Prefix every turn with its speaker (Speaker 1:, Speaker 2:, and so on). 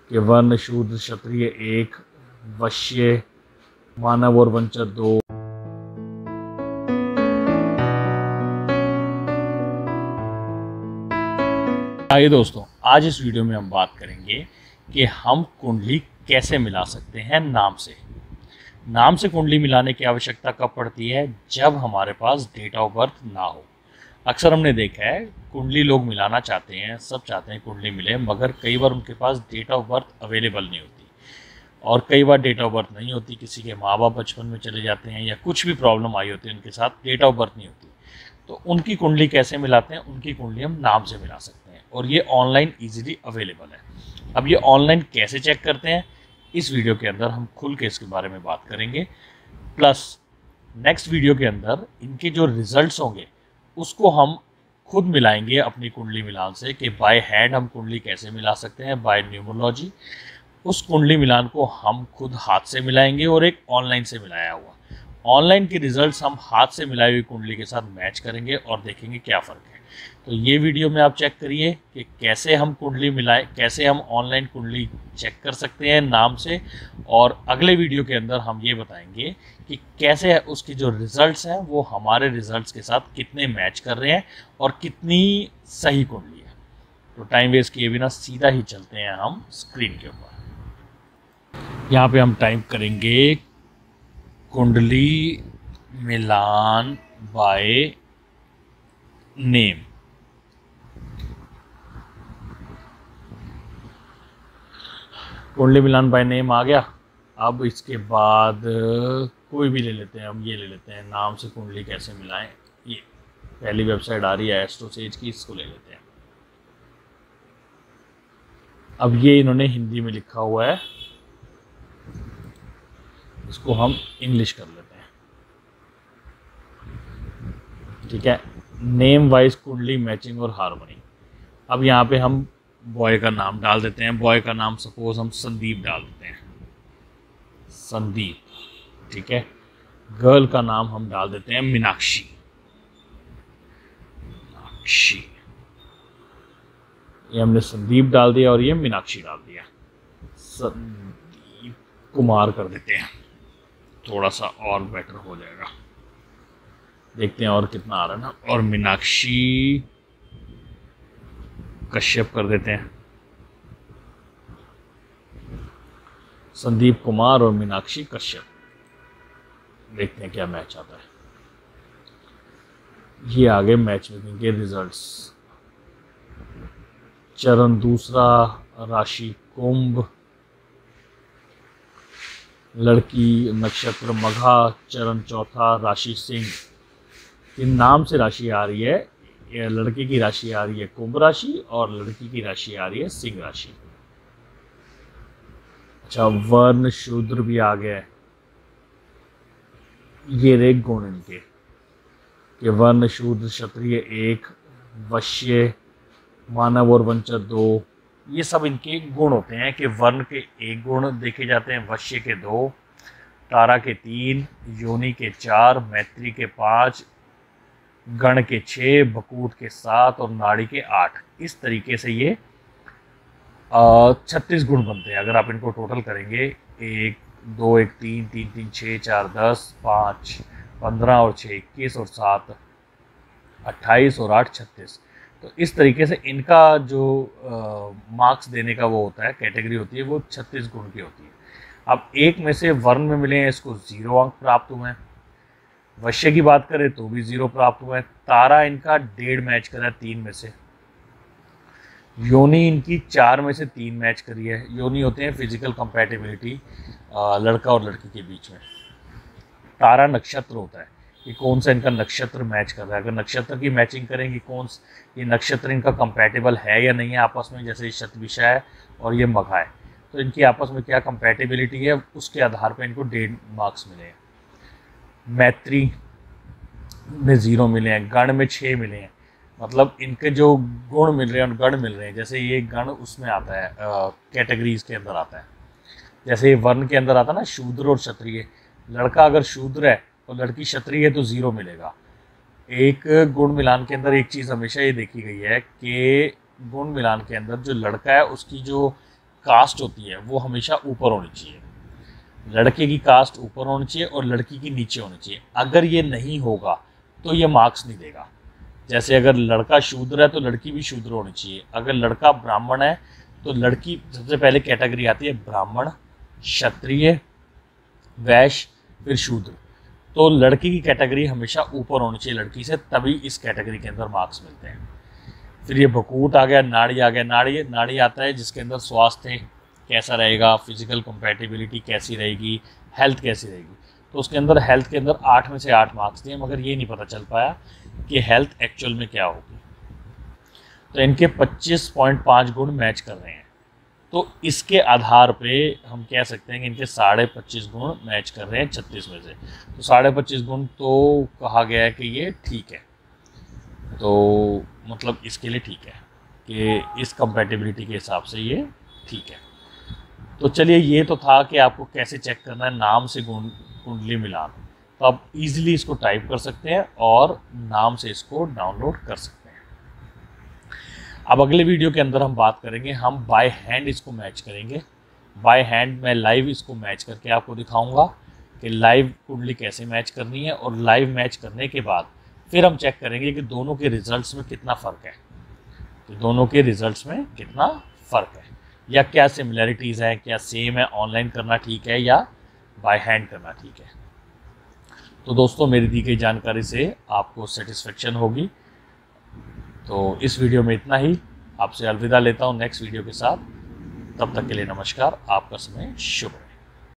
Speaker 1: कि वर्ण शूद्र क्षत्रिय एक, वैश्य मानव और वंचक दो। आइए दोस्तों, आज इस वीडियो में हम बात करेंगे कि हम कुंडली कैसे मिला सकते हैं नाम से। नाम से कुंडली मिलाने की आवश्यकता कब पड़ती है? जब हमारे पास डेट ऑफ बर्थ ना हो। अक्सर हमने देखा है कुंडली लोग मिलाना चाहते हैं, सब चाहते हैं कुंडली मिले, मगर कई बार उनके पास डेट ऑफ बर्थ अवेलेबल नहीं होती और कई बार डेट ऑफ बर्थ नहीं होती। किसी के माँ बाप बचपन में चले जाते हैं या कुछ भी प्रॉब्लम आई होती है, उनके साथ डेट ऑफ बर्थ नहीं होती। तो उनकी कुंडली कैसे मिलाते हैं? उनकी कुंडली हम नाम से मिला सकते हैं और ये ऑनलाइन ईजिली अवेलेबल है। अब ये ऑनलाइन कैसे चेक करते हैं, इस वीडियो के अंदर हम खुल के इसके बारे में बात करेंगे। प्लस नेक्स्ट वीडियो के अंदर इनके जो रिजल्ट्स होंगे उसको हम खुद मिलाएंगे अपनी कुंडली मिलान से, कि बाय हैंड हम कुंडली कैसे मिला सकते हैं, बाय न्यूमरोलॉजी। उस कुंडली मिलान को हम खुद हाथ से मिलाएंगे और एक ऑनलाइन से मिलाया हुआ। ऑनलाइन के रिजल्ट्स हम हाथ से मिलाई हुई कुंडली के साथ मैच करेंगे और देखेंगे क्या फ़र्क है। तो ये वीडियो में आप चेक करिए कि कैसे हम कुंडली मिलाएं, कैसे हम ऑनलाइन कुंडली चेक कर सकते हैं नाम से। और अगले वीडियो के अंदर हम ये बताएंगे कि कैसे उसके जो रिजल्ट्स हैं वो हमारे रिजल्ट्स के साथ कितने मैच कर रहे हैं और कितनी सही कुंडली है। तो टाइम वेस्ट किए बिना सीधा ही चलते हैं हम स्क्रीन के ऊपर। यहाँ पे हम टाइप करेंगे कुंडली मिलान बाय नेम। कुंडली मिलान बाय नेम आ गया। अब इसके बाद कोई भी ले लेते हैं, हम ये ले लेते हैं नाम से कुंडली कैसे मिलाएं। ये पहली वेबसाइट आ रही है एस्ट्रोसेज की, इसको ले लेते हैं। अब ये इन्होंने हिंदी में लिखा हुआ है, इसको हम इंग्लिश कर लेते हैं। ठीक है, नेम वाइज कुंडली मैचिंग और हार्मनी। अब यहाँ पे हम बॉय का नाम डाल देते हैं। बॉय का नाम सपोज हम संदीप डाल देते हैं, संदीप। ठीक है, गर्ल का नाम हम डाल देते हैं मीनाक्षी, मीनाक्षी। ये हमने संदीप डाल दिया और ये मीनाक्षी डाल दिया। संदीप कुमार कर देते हैं, थोड़ा सा और बेटर हो जाएगा। देखते हैं और कितना आ रहा है ना। और मीनाक्षी कश्यप कर देते हैं। संदीप कुमार और मीनाक्षी कश्यप, देखते हैं क्या मैच आता है। ये आगे मैच मेकिंग के रिजल्ट्स। चरण दूसरा, राशि कुंभ, लड़की नक्षत्र मघा, चरण चौथा, राशि सिंह। इन नाम से राशि आ रही है, लड़के की राशि आ रही है कुंभ राशि और लड़की की राशि आ रही है सिंह राशि। अच्छा, वर्ण शूद्र भी आ गया है। ये रे गुण इनके, कि वर्ण शूद्र क्षत्रिय एक, वैश्य मानव और वंचक दो। ये सब इनके गुण होते हैं कि वर्ण के 1 गुण देखे जाते हैं, वैश्य के 2, तारा के 3, योनि के 4, मैत्री के 5, गण के 6, बकूट के 7 और नाड़ी के 8। इस तरीके से ये 36 गुण बनते हैं। अगर आप इनको टोटल करेंगे, 1 2 1 3 3 3 6 4 10 5 15 और 6 21 और 7 28 और 8 36। तो इस तरीके से इनका जो मार्क्स देने का वो होता है, कैटेगरी होती है, वो 36 गुण की होती है। अब एक में से वर्ण में मिले हैं, इसको 0 अंक प्राप्त हुए हैं। वैश्य की बात करें तो भी 0 प्राप्त हुआ है। तारा इनका 1.5 मैच करा है 3 में से। योनि इनकी 4 में से 3 मैच करी है। योनि होते हैं फिजिकल कंपैटिबिलिटी लड़का और लड़की के बीच में। तारा नक्षत्र होता है कि कौन सा इनका नक्षत्र मैच कर रहा है। अगर नक्षत्र की मैचिंग करेंगे, ये नक्षत्र इनका कंपैटिबल है या नहीं है आपस में, जैसे शतभिषा है और ये मघा है, तो इनकी आपस में क्या कंपैटिबिलिटी है, उसके आधार पर इनको 1.5 मार्क्स मिले हैं। मैत्री में 0 मिले हैं, गण में 6 मिले हैं। मतलब इनके जो गुण मिल रहे हैं और गण मिल रहे हैं, जैसे ये गण उसमें आता है, कैटेगरीज के अंदर आता है। जैसे वर्ण के अंदर आता है ना शूद्र और क्षत्रिय। लड़का अगर शूद्र है और लड़की क्षत्रिय है तो 0 मिलेगा। एक गुण मिलान के अंदर एक चीज़ हमेशा ये देखी गई है कि गुण मिलान के अंदर जो लड़का है उसकी जो कास्ट होती है वो हमेशा ऊपर होनी चाहिए। लड़के की कास्ट ऊपर होनी चाहिए और लड़की की नीचे होनी चाहिए। अगर ये नहीं होगा तो ये मार्क्स नहीं देगा। जैसे अगर लड़का शूद्र है तो लड़की भी शूद्र होनी चाहिए। अगर लड़का ब्राह्मण है तो लड़की, सबसे पहले कैटेगरी आती है ब्राह्मण, क्षत्रिय, वैश्य, फिर शूद्र। तो लड़की की कैटेगरी हमेशा ऊपर होनी चाहिए लड़की से, तभी इस कैटेगरी के अंदर मार्क्स मिलते हैं। फिर ये भकूट आ गया, नाड़ी आ गया। नाड़ी आता है जिसके अंदर स्वास्थ्य कैसा रहेगा, फिजिकल कंपैटिबिलिटी कैसी रहेगी, हेल्थ कैसी रहेगी। तो उसके अंदर हेल्थ के अंदर 8 में से 8 मार्क्स दिए, मगर ये नहीं पता चल पाया कि हेल्थ एक्चुअल में क्या होगी। तो इनके 25.5 गुण मैच कर रहे हैं। तो इसके आधार पे हम कह सकते हैं कि इनके 25.5 गुण मैच कर रहे हैं 36 में से। तो 25.5 गुण तो कहा गया है कि ये ठीक है। तो मतलब इसके लिए ठीक है कि इस कंपैटिबिलिटी के हिसाब से ये ठीक है। तो चलिए, ये तो था कि आपको कैसे चेक करना है नाम से कुंडली मिलान। तो आप इजीली इसको टाइप कर सकते हैं और नाम से इसको डाउनलोड कर सकते हैं। अब अगले वीडियो के अंदर हम बात करेंगे, हम बाय हैंड इसको मैच करेंगे। बाय हैंड मैं लाइव इसको मैच करके आपको दिखाऊंगा कि लाइव कुंडली कैसे मैच करनी है, और लाइव मैच करने के बाद फिर हम चेक करेंगे कि दोनों के रिजल्ट्स में कितना फ़र्क है। तो दोनों के रिजल्ट्स में कितना फ़र्क है, या क्या सिमिलैरिटीज़ हैं, क्या सेम है, ऑनलाइन करना ठीक है या बाय हैंड करना ठीक है। तो दोस्तों, मेरी दी गई जानकारी से आपको सेटिस्फेक्शन होगी। तो इस वीडियो में इतना ही। आपसे अलविदा लेता हूँ नेक्स्ट वीडियो के साथ। तब तक के लिए नमस्कार। आपका समय शुभ रहे।